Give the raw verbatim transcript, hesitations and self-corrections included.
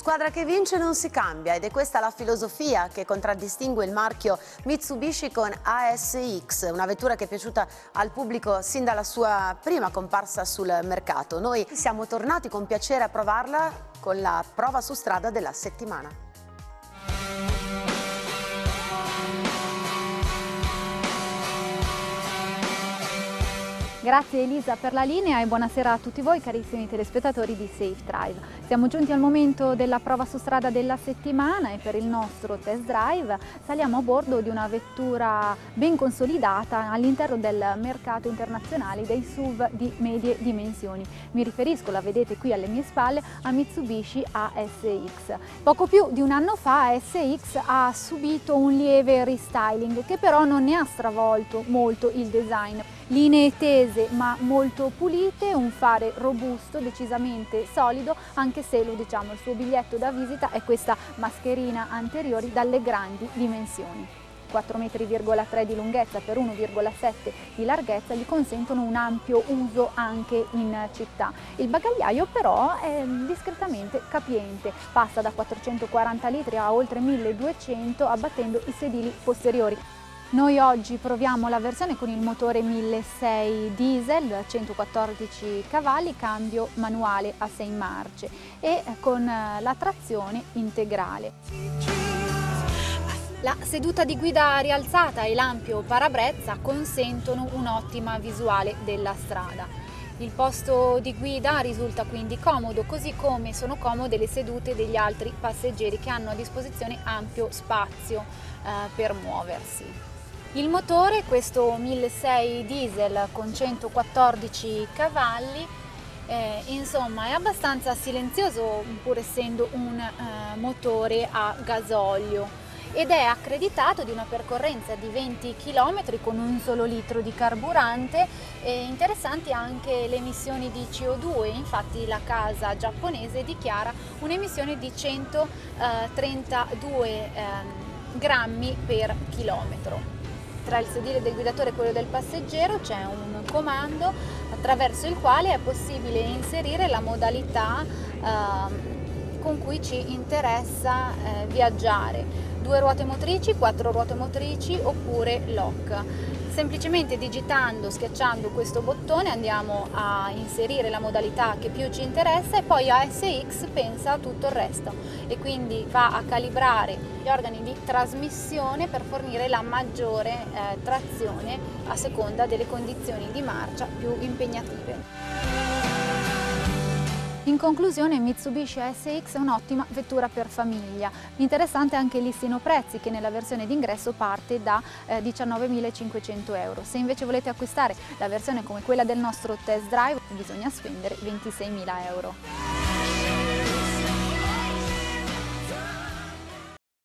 Squadra che vince non si cambia ed è questa la filosofia che contraddistingue il marchio Mitsubishi con A S X, una vettura che è piaciuta al pubblico sin dalla sua prima comparsa sul mercato. Noi siamo tornati con piacere a provarla con la prova su strada della settimana. Grazie Elisa per la linea e buonasera a tutti voi carissimi telespettatori di Safe Drive. Siamo giunti al momento della prova su strada della settimana e per il nostro test drive saliamo a bordo di una vettura ben consolidata all'interno del mercato internazionale dei S U V di medie dimensioni. Mi riferisco, la vedete qui alle mie spalle, a Mitsubishi A S X. Poco più di un anno fa A S X ha subito un lieve restyling che però non ne ha stravolto molto il design. Linee tese ma molto pulite, un fare robusto, decisamente solido, anche se lo diciamo il suo biglietto da visita è questa mascherina anteriore dalle grandi dimensioni. quattro virgola tre metri di lunghezza per uno virgola sette di larghezza gli consentono un ampio uso anche in città. Il bagagliaio però è discretamente capiente, passa da quattrocentoquaranta litri a oltre milleduecento abbattendo i sedili posteriori. Noi oggi proviamo la versione con il motore milleseicento diesel, centoquattordici cavalli, cambio manuale a sei marce e con la trazione integrale. La seduta di guida rialzata e l'ampio parabrezza consentono un'ottima visuale della strada. Il posto di guida risulta quindi comodo, così come sono comode le sedute degli altri passeggeri che hanno a disposizione ampio spazio eh, per muoversi. Il motore, questo milleseicento diesel con centoquattordici cavalli, eh, insomma è abbastanza silenzioso pur essendo un eh, motore a gasolio ed è accreditato di una percorrenza di venti chilometri con un solo litro di carburante. E interessanti anche le emissioni di C O due, infatti la casa giapponese dichiara un'emissione di centotrentadue eh, grammi per chilometro. Tra il sedile del guidatore e quello del passeggero c'è un comando attraverso il quale è possibile inserire la modalità eh, con cui ci interessa eh, viaggiare. Due ruote motrici, quattro ruote motrici oppure lock. Semplicemente digitando, schiacciando questo bottone andiamo a inserire la modalità che più ci interessa e poi A S X pensa a tutto il resto e quindi va a calibrare gli organi di trasmissione per fornire la maggiore eh, trazione a seconda delle condizioni di marcia più impegnative. In conclusione, Mitsubishi A S X è un'ottima vettura per famiglia. Interessante anche il listino prezzi che nella versione d'ingresso parte da eh, diciannovemilacinquecento euro. Se invece volete acquistare la versione come quella del nostro test drive bisogna spendere ventiseimila euro.